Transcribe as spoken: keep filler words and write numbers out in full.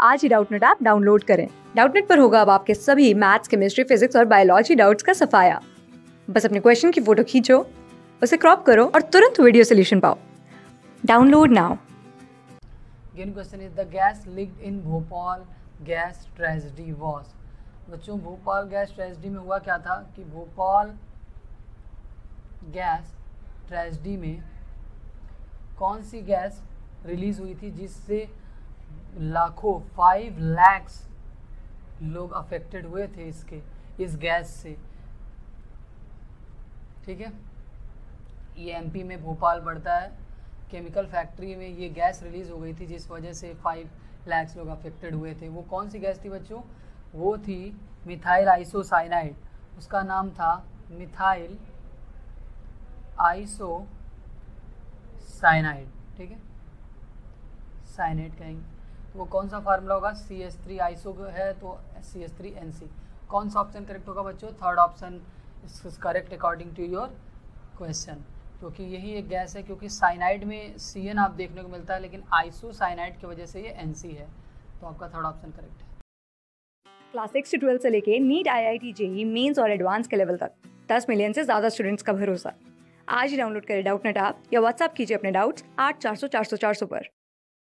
आज ही Doubtnut app download करें। डाउटनेट पर होगा अब आपके सभी मैथ्स, केमिस्ट्री, फिजिक्स और बायोलॉजी डाउट्स का सफाया। बस अपने क्वेश्चन की फोटो खींचो, उसे क्रॉप करो और तुरंत वीडियो सोल्यूशन पाओ। Download now. Again question is the gas leaked in Bhopal gas tragedy was। बच्चों भोपाल गैस ट्रेजेडी में हुआ क्या था कि भोपाल गैस ट्रेजेडी में कौन सी गैस रिलीज हुई थी जिससे लाखों फाइव लैक्स लोग अफेक्टेड हुए थे इसके इस गैस से। ठीक है, ये एमपी में भोपाल पड़ता है। केमिकल फैक्ट्री में ये गैस रिलीज हो गई थी जिस वजह से फाइव लैक्स लोग अफेक्टेड हुए थे। वो कौन सी गैस थी बच्चों? वो थी मिथाइल आइसोसाइनाइड। उसका नाम था मिथाइल आइसोसाइनाइड। ठीक है, साइनाइड कहेंगे। तो वो कौन सा फार्मूला होगा? सी एच थ्री आइसो है तो C H three N C. कौन सा ऑप्शन करेक्ट होगा बच्चों? Third option is correct according to your question, क्योंकि यही एक गैस है। क्योंकि साइनाइड में सी एन आप देखने को मिलता है, लेकिन आइसोसाइनाइड की वजह से ये एन सी है। तो आपका थर्ड ऑप्शन करेक्ट है। क्लास सिक्स से ट्वेल्थ से लेके NEET, I I T, JEE mains और एडवांस के लेवल तक दस मिलियन से ज्यादा स्टूडेंट्स का भरोसा। आज ही डाउनलोड करें डाउटनेट ऐप या व्हाट्सएप कीजिए अपने डाउट्स आठ चार सौ चार सौ चार सौ पर।